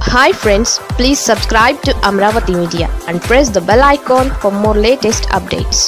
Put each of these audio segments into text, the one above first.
Hi friends, please subscribe to Amravati Media and press the bell icon for more latest updates.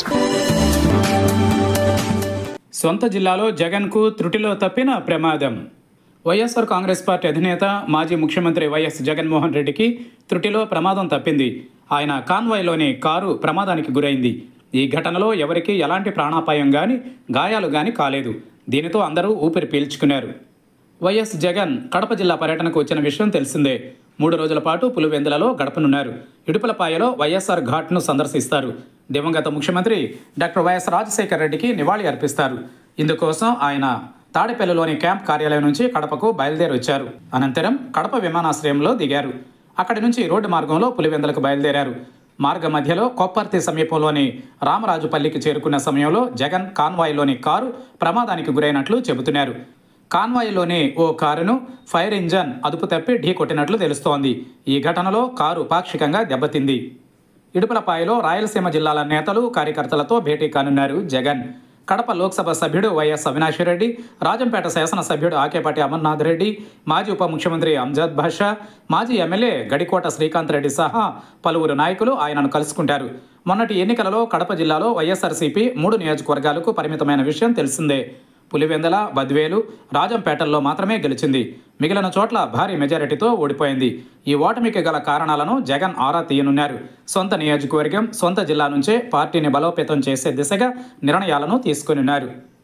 సొంత జిల్లాలో జగన్కు త్రుటిలో తప్పిన ప్రమాదం. వైఎస్ఆర్ కాంగ్రెస్ పార్టీ అధినేత మాజీ ముఖ్యమంత్రి వైఎస్ జగన్మోహన్ రెడ్డికి త్రుటిలో ప్రమాదం తప్పింది. ఆయన కాన్వాయ్లోని కారు ప్రమాదానికి గురైంది. ఈ ఘటనలో ఎవరికీ ఎలాంటి ప్రాణాపాయం కానీ గాయాలు కానీ కాలేదు. దీనితో అందరూ ఊపిరి పీల్చుకున్నారు. వైఎస్ జగన్ కడప జిల్లా పర్యటనకు వచ్చిన విషయం తెలిసిందే. 3 రోజుల పాటు పులివెందులలో గడపనున్నారు. ఇడుపులపాయలో వైఎస్ఆర్ ఘాట్ను సందర్శిస్తారు. దివంగత ముఖ్యమంత్రి డాక్టర్ వైఎస్ రాజశేఖర రెడ్డికి నివాళి అర్పిస్తారు. ఇందుకోసం ఆయన తాడేపల్లిలోని క్యాంప్ కార్యాలయం నుంచి కడపకు బయలుదేరి వచ్చారు. అనంతరం కడప విమానాశ్రయంలో దిగారు. అక్కడి నుంచి రోడ్డు మార్గంలో పులివెందులకు బయలుదేరారు. మార్గ మధ్యలో కొప్పర్తి సమీపంలోని రామరాజుపల్లికి చేరుకున్న సమయంలో జగన్ కాన్వాయ్లోని కారు ప్రమాదానికి గురైనట్లు చెబుతున్నారు. కాన్వాయ్లోని ఓ కారును ఫైర్ ఇంజన్ అదుపు తప్పి ఢీ కొట్టినట్లు తెలుస్తోంది. ఈ ఘటనలో కారు పాక్షికంగా దెబ్బతింది. ఇడుపులపాయలో రాయలసీమ జిల్లాల నేతలు కార్యకర్తలతో భేటీ కానున్నారు జగన్. కడప లోక్సభ సభ్యుడు వైఎస్ అవినాష్ రెడ్డి, రాజంపేట శాసనసభ్యుడు ఆకేపాటి అమర్నాథ్ రెడ్డి, మాజీ ఉప ముఖ్యమంత్రి అంజద్ బాషా, మాజీ ఎమ్మెల్యే గడికోట శ్రీకాంత్ రెడ్డి సహా పలువురు నాయకులు ఆయనను కలుసుకుంటారు. మొన్నటి ఎన్నికలలో కడప జిల్లాలో వైఎస్ఆర్సీపీ 3 నియోజకవర్గాలకు పరిమితమైన విషయం తెలిసిందే. పులివెందల, బద్వేలు, రాజంపేటల్లో మాత్రమే గెలిచింది. మిగిలిన చోట్ల భారీ మెజారిటీతో ఓడిపోయింది. ఈ ఓటమికి గల కారణాలను జగన్ ఆరా తీయనున్నారు. సొంత నియోజకవర్గం, సొంత జిల్లా నుంచే పార్టీని బలోపేతం చేసే దిశగా నిర్ణయాలను తీసుకొనున్నారు.